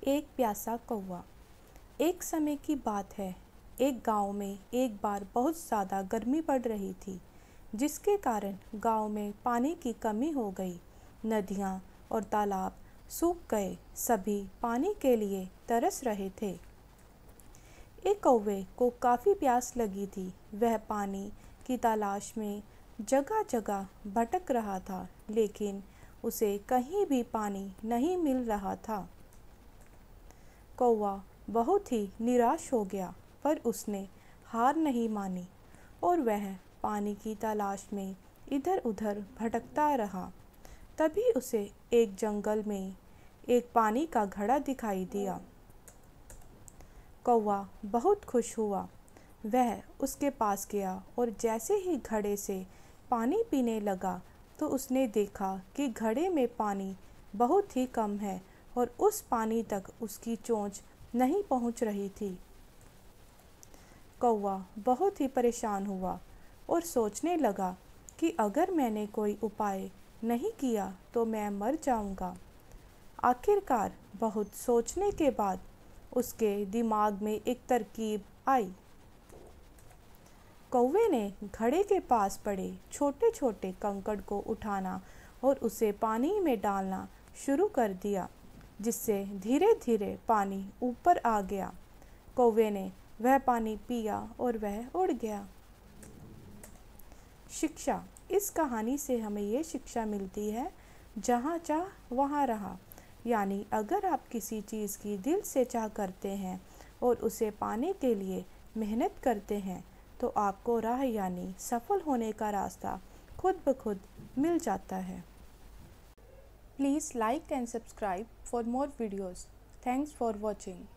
एक प्यासा कौवा। एक समय की बात है, एक गांव में एक बार बहुत ज़्यादा गर्मी पड़ रही थी, जिसके कारण गांव में पानी की कमी हो गई। नदियाँ और तालाब सूख गए, सभी पानी के लिए तरस रहे थे। एक कौवे को काफ़ी प्यास लगी थी। वह पानी की तलाश में जगह जगह भटक रहा था, लेकिन उसे कहीं भी पानी नहीं मिल रहा था। कौवा बहुत ही निराश हो गया, पर उसने हार नहीं मानी और वह पानी की तलाश में इधर उधर भटकता रहा। तभी उसे एक जंगल में एक पानी का घड़ा दिखाई दिया। कौवा बहुत खुश हुआ। वह उसके पास गया और जैसे ही घड़े से पानी पीने लगा तो उसने देखा कि घड़े में पानी बहुत ही कम है और उस पानी तक उसकी चोंच नहीं पहुंच रही थी। कौवा बहुत ही परेशान हुआ और सोचने लगा कि अगर मैंने कोई उपाय नहीं किया तो मैं मर जाऊंगा। आखिरकार बहुत सोचने के बाद उसके दिमाग में एक तरकीब आई। कौवे ने घड़े के पास पड़े छोटे छोटे कंकड़ को उठाना और उसे पानी में डालना शुरू कर दिया, जिससे धीरे धीरे पानी ऊपर आ गया। कौवे ने वह पानी पिया और वह उड़ गया। शिक्षा। इस कहानी से हमें ये शिक्षा मिलती है, जहाँ चाह वहाँ रहा। यानी अगर आप किसी चीज़ की दिल से चाह करते हैं और उसे पाने के लिए मेहनत करते हैं तो आपको राह यानी सफल होने का रास्ता खुद ब खुद मिल जाता है। Please like and subscribe for more videos. Thanks for watching.